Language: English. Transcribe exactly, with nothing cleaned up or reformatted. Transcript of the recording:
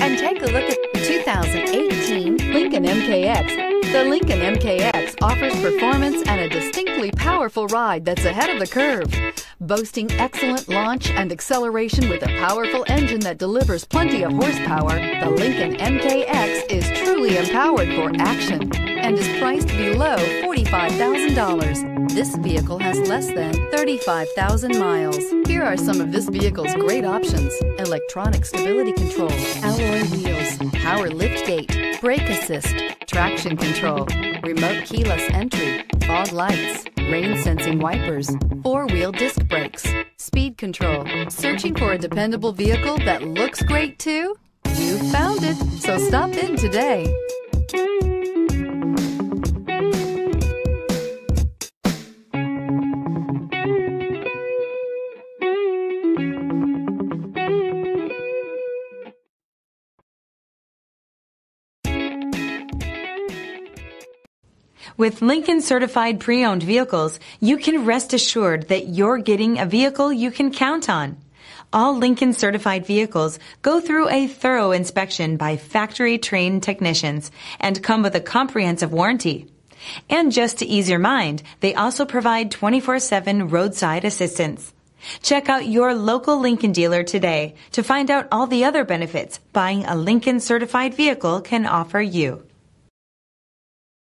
and take a look at the two thousand eighteen Lincoln M K X. The Lincoln M K X offers performance and a distinctly powerful ride that's ahead of the curve. Boasting excellent launch and acceleration with a powerful engine that delivers plenty of horsepower, the Lincoln M K X is truly empowered for action and is priced below forty-five thousand dollars. This vehicle has less than thirty-five thousand miles. Here are some of this vehicle's great options: electronic stability control, alloy wheels, power liftgate, brake assist, traction control, remote keyless entry, fog lights, rain sensing wipers, four-wheel disc brakes, speed control. Searching for a dependable vehicle that looks great too? You found it, so stop in today. With Lincoln Certified Pre-Owned Vehicles, you can rest assured that you're getting a vehicle you can count on. All Lincoln Certified vehicles go through a thorough inspection by factory-trained technicians and come with a comprehensive warranty. And just to ease your mind, they also provide twenty-four seven roadside assistance. Check out your local Lincoln dealer today to find out all the other benefits buying a Lincoln Certified vehicle can offer you.